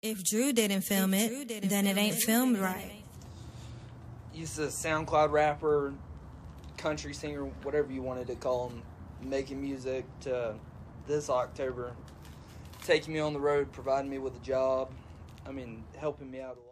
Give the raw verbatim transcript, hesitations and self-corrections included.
If Drew didn't film it, then it ain't filmed right. He's a SoundCloud rapper, country singer, whatever you wanted to call him, making music to this October, taking me on the road, providing me with a job. I mean, helping me out a lot.